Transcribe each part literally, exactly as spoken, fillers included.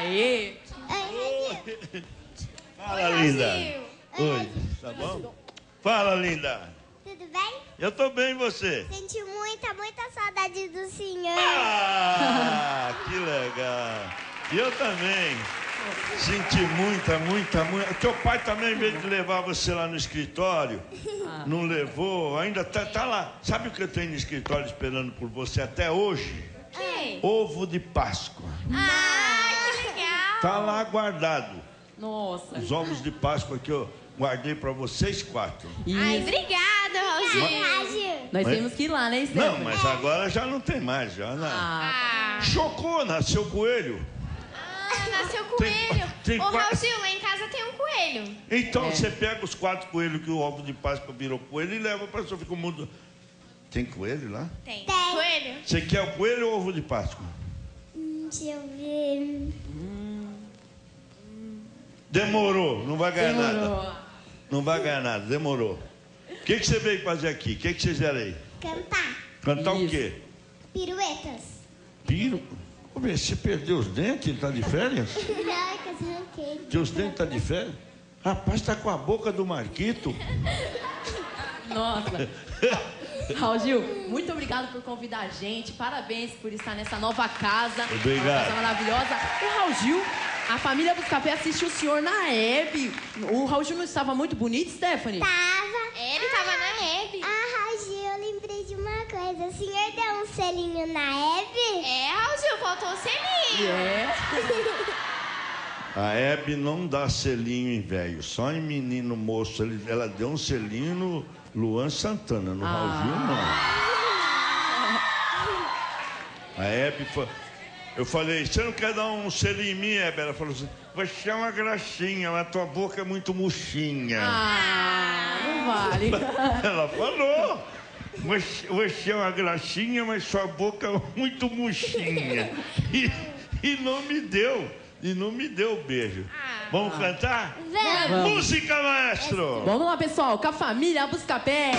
Aê! Oi, Fala, linda. Oi, tá bom? Fala, linda. tudo bem? Eu tô bem, e você? Senti muita, muita saudade do senhor. Ah, que legal. E eu também. Senti muita, muita, muita. Teu pai também, em vez de levar você lá no escritório, ah. não levou, ainda tá, tá lá. Sabe o que eu tenho no escritório esperando por você até hoje? Que? Ovo de Páscoa. Ah, que legal. Tá lá guardado. Nossa. Os ovos de Páscoa que eu guardei pra vocês quatro. Isso. Ai, obrigada, Raulzinho. Nós Mas... temos que ir lá, né, Stephanie? Não, mas agora já não tem mais, já não. Ah. Chocou, nasceu coelho. Ah, nasceu coelho. Tem, tem Ô, quatro... Raulzinho, lá em casa tem um coelho. Então É. você pega os quatro coelhos que o ovo de Páscoa virou coelho e leva pra sua fica o mundo. Tem coelho lá? Tem. Tem. Coelho? Você quer o coelho ou ovo de Páscoa? Hum, deixa eu ver. Demorou, não vai ganhar Demorou. nada. Não vai ganhar nada, demorou. O que, que você veio fazer aqui? O que, que vocês fizeram aí? Cantar. Cantar o Isso. quê? Piruetas. Piro. Ô, meu, você perdeu os dentes? Ele tá de férias? Ai, que eu arranquei. Teus dentes tá de férias? Rapaz, tá com a boca do Marquito. Nossa. Raul Gil, muito obrigado por convidar a gente. Parabéns por estar nessa nova casa. Obrigado. Uma casa maravilhosa. O Raul Gil, a família Buscapé assistiu o senhor na Hebe. O Raul Gil não estava muito bonito, Stephanie? Tava. Ele tava na Hebe. Ah, Raul, eu lembrei de uma coisa. O senhor deu um selinho na Hebe? É, Raulzinho, faltou o selinho. É. A Hebe não dá selinho em velho, só em menino moço. Ele- Ela deu um selinho no Luan Santana, no Raul Gil, não. A Hebe foi... Eu falei, você não quer dar um selinho em mim, Hebe? Ela falou assim, você é uma graxinha, mas tua boca é muito murchinha. Ah, não vale. Ela falou, você, você é uma graxinha, mas sua boca é muito murchinha. E, e não me deu, e não me deu o beijo. Vamos cantar? Vamos. Música, maestro! Vamos lá, pessoal, com a família Buscapé.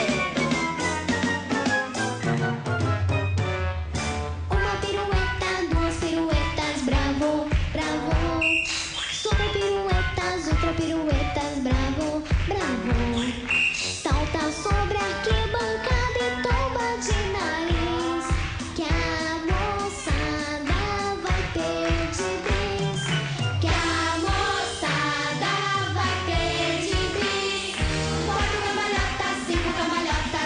Uma pirueta, duas piruetas, bravo, bravo. Sobre piruetas, outra piruetas, bravo, bravo. Salta sobre a arquibancada e tomba de nariz, que a moçada vai ter de bis, que a moçada vai ter de bis. Quatro cambalhotas, cinco cambalhotas,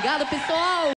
Obrigada, pessoal!